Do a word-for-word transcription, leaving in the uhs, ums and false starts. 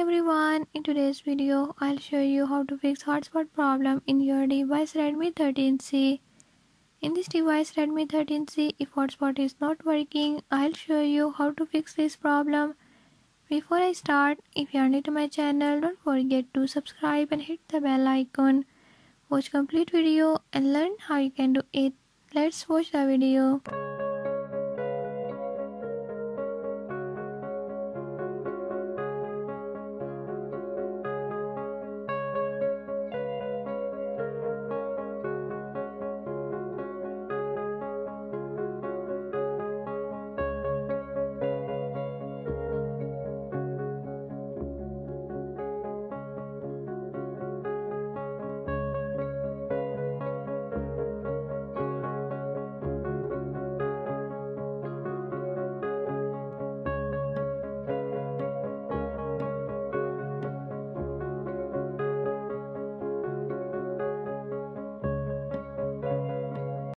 everyone, in today's video I'll show you how to fix hotspot problem in your device Redmi thirteen C. In this device Redmi thirteen C, if hotspot is not working, I'll show you how to fix this problem. Before I start, if you are new to my channel, don't forget to subscribe and hit the bell icon. Watch complete video and learn how you can do it. Let's watch the video.